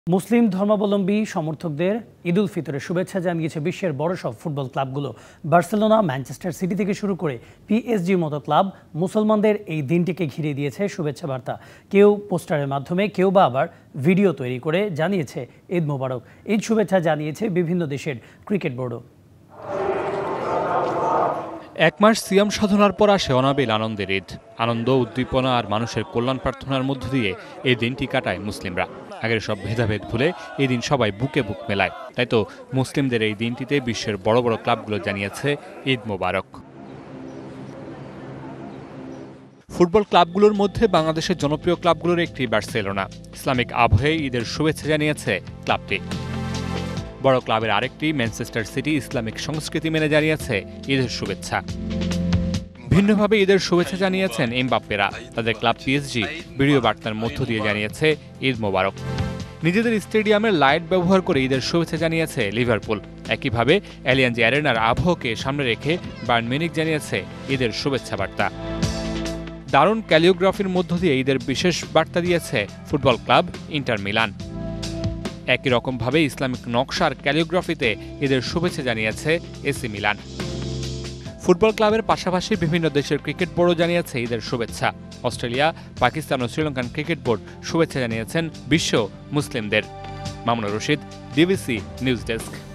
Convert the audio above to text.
মুসলিম ধর্মাবলম্বী সমর্থকদের ঈদ উল ফিতরের শুভেচ্ছা জানিয়েছে বিশ্বের বড় সব ফুটবল ক্লাবগুলো। বার্সেলোনা, ম্যানচেস্টার সিটি থেকে শুরু করে পিএসজির মতো ক্লাব মুসলমানদের এই দিনটিকে ঘিরে দিয়েছে শুভেচ্ছা বার্তা। কেউ পোস্টারের মাধ্যমে, কেউ বা আবার ভিডিও তৈরি করে জানিয়েছে ঈদ মোবারক। ঈদ শুভেচ্ছা জানিয়েছে বিভিন্ন দেশের ক্রিকেট বোর্ডও। এক মাস সিয়াম সাধনার পর আসে অনাবিল আনন্দের ঈদ। আনন্দ, উদ্দীপনা আর মানুষের কল্যাণ প্রার্থনার মধ্য দিয়ে এই দিনটি কাটায় মুসলিমরা। আগের সব ভেদাভেদ ভুলে এই দিন সবাই বুকে বুক মেলায়। তাই তো মুসলিমদের এই দিনটিতে বিশ্বের বড় বড় ক্লাবগুলো জানিয়েছে ঈদ মোবারক। ফুটবল ক্লাবগুলোর মধ্যে বাংলাদেশের জনপ্রিয় ক্লাবগুলোর একটি বার্সেলোনা। ইসলামিক আবহে ঈদের শুভেচ্ছা জানিয়েছে ক্লাবটি। বড় ক্লাবের আরেকটি ম্যানচেস্টার সিটি ইসলামিক সংস্কৃতি মেনে জানিয়েছে ঈদের শুভেচ্ছা। ভিন্নভাবে ঈদের শুভেচ্ছা জানিয়েছেন এমবাপ্পেরা। তাদের ক্লাব পিএসজি ভিডিও বার্তার মধ্য দিয়ে জানিয়েছে ঈদ মোবারক। নিজেদের স্টেডিয়ামের লাইট ব্যবহার করে ঈদের শুভেচ্ছা জানিয়েছে লিভারপুল। একইভাবে অ্যালিয়াঞ্জ অ্যারেনার আবহকে সামনে রেখে বায়ার্ন মিউনিখ জানিয়েছে ঈদের শুভেচ্ছা বার্তা। দারুণ ক্যালিওগ্রাফির মধ্য দিয়ে ঈদের বিশেষ বার্তা দিয়েছে ফুটবল ক্লাব ইন্টার মিলান। একই রকমভাবে ইসলামিক নকশার ক্যালিওগ্রাফিতে ঈদের শুভেচ্ছা জানিয়েছে এসি মিলান। ফুটবল ক্লাবের পাশাপাশি বিভিন্ন দেশের ক্রিকেট বোর্ডও জানিয়েছে ঈদের শুভেচ্ছা। অস্ট্রেলিয়া, পাকিস্তান ও শ্রীলঙ্কান ক্রিকেট বোর্ড শুভেচ্ছা জানিয়েছেন বিশ্ব মুসলিমদের। Mamunur Rashid, DBC news desk.